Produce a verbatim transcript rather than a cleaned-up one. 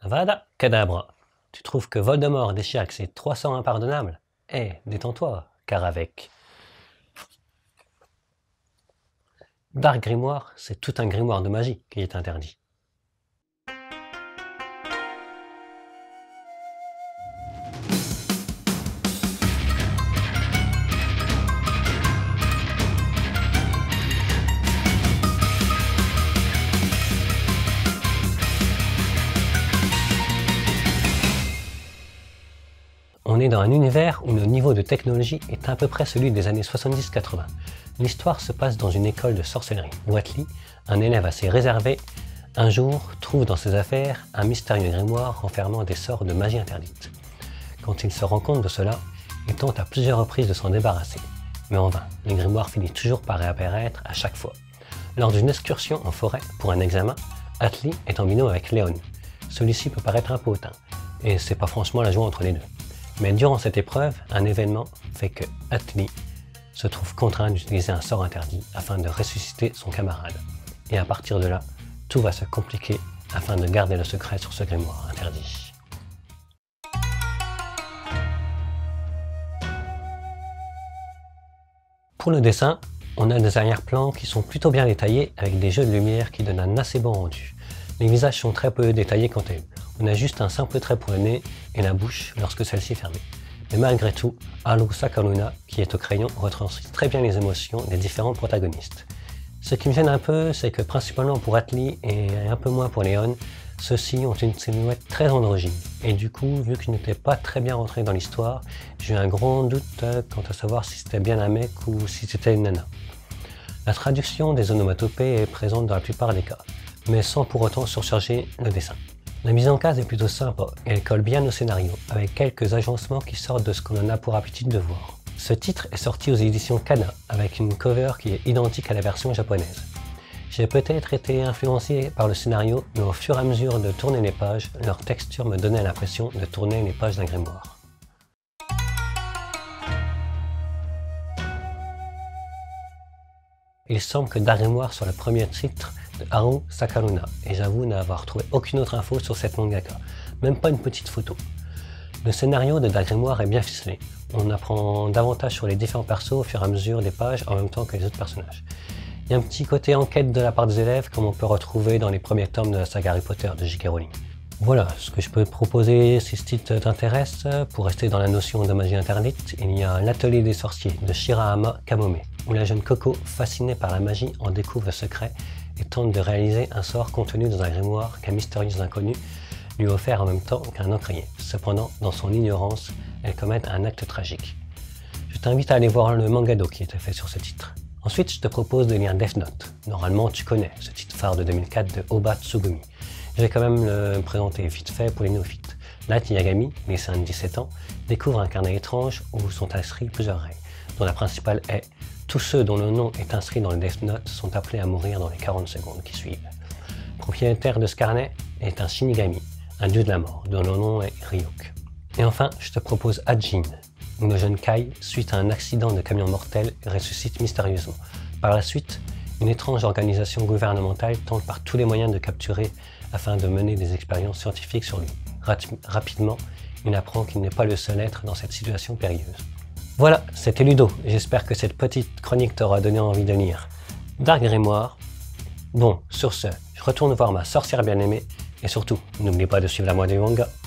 Avada Kedavra. Tu trouves que Voldemort déchire avec ses trois sorts impardonnables? Eh, détends-toi, car avec Dark Grimoire, c'est tout un grimoire de magie qui est interdit. On est dans un univers où le niveau de technologie est à peu près celui des années soixante-dix quatre-vingts. L'histoire se passe dans une école de sorcellerie où Atli, un élève assez réservé, un jour trouve dans ses affaires un mystérieux grimoire renfermant des sorts de magie interdite. Quand il se rend compte de cela, il tente à plusieurs reprises de s'en débarrasser, mais en vain, le grimoire finit toujours par réapparaître à chaque fois. Lors d'une excursion en forêt pour un examen, Atli est en binôme avec Léon. Celui-ci peut paraître un peu hautain, et c'est pas franchement la joie entre les deux. Mais durant cette épreuve, un événement fait que Atli se trouve contraint d'utiliser un sort interdit afin de ressusciter son camarade. Et à partir de là, tout va se compliquer afin de garder le secret sur ce grimoire interdit. Pour le dessin, on a des arrière-plans qui sont plutôt bien détaillés avec des jeux de lumière qui donnent un assez bon rendu. Les visages sont très peu détaillés quant à eux. On a juste un simple trait pour le nez et la bouche lorsque celle-ci est fermée. Mais malgré tout, Haru Sakaluna, qui est au crayon, retranscrit très bien les émotions des différents protagonistes. Ce qui me gêne un peu, c'est que principalement pour Atli et un peu moins pour Léon, ceux-ci ont une silhouette très androgyne. Et du coup, vu que je n'étais pas très bien rentré dans l'histoire, j'ai eu un grand doute quant à savoir si c'était bien un mec ou si c'était une nana. La traduction des onomatopées est présente dans la plupart des cas, mais sans pour autant surcharger le dessin. La mise en case est plutôt sympa et elle colle bien au scénario, avec quelques agencements qui sortent de ce qu'on en a pour habitude de voir. Ce titre est sorti aux éditions Kana, avec une cover qui est identique à la version japonaise. J'ai peut-être été influencé par le scénario, mais au fur et à mesure de tourner les pages, leur texture me donnait l'impression de tourner les pages d'un grimoire. Il semble que Dark Grimoire soit le premier titre de Haru Sakaluna, et j'avoue n'avoir trouvé aucune autre info sur cette mangaka, même pas une petite photo. Le scénario de Dark Grimoire est bien ficelé, on apprend davantage sur les différents persos au fur et à mesure des pages en même temps que les autres personnages. Il y a un petit côté enquête de la part des élèves comme on peut retrouver dans les premiers tomes de la saga Harry Potter de J K Rowling. Voilà ce que je peux te proposer si ce titre t'intéresse. Pour rester dans la notion de magie interdite, il y a l'atelier des sorciers de Shirahama Kamome, où la jeune Coco, fascinée par la magie, en découvre le secret et tente de réaliser un sort contenu dans un grimoire qu'un mystérieux inconnu lui a offert en même temps qu'un encrier. Cependant, dans son ignorance, elle commet un acte tragique. Je t'invite à aller voir le mangado qui était fait sur ce titre. Ensuite, je te propose de lire Death Note. Normalement, tu connais ce titre phare de deux mille quatre de Oba Tsugumi. Je vais quand même le présenter vite fait pour les néophytes. Light Yagami, lycéen de dix-sept ans, découvre un carnet étrange où sont inscrits plusieurs règles, dont la principale est « Tous ceux dont le nom est inscrit dans le Death Note sont appelés à mourir dans les quarante secondes qui suivent ». Propriétaire de ce carnet est un Shinigami, un dieu de la mort, dont le nom est Ryuk. Et enfin, je te propose Ajin, où le jeune Kai, suite à un accident de camion mortel, ressuscite mystérieusement. Par la suite, une étrange organisation gouvernementale tente par tous les moyens de capturer afin de mener des expériences scientifiques sur lui. Rapidement, il apprend qu'il n'est pas le seul être dans cette situation périlleuse. Voilà, c'était Ludo. J'espère que cette petite chronique t'aura donné envie de lire Dark Grimoire. Bon, sur ce, je retourne voir ma sorcière bien-aimée et surtout, n'oublie pas de suivre la moi du manga.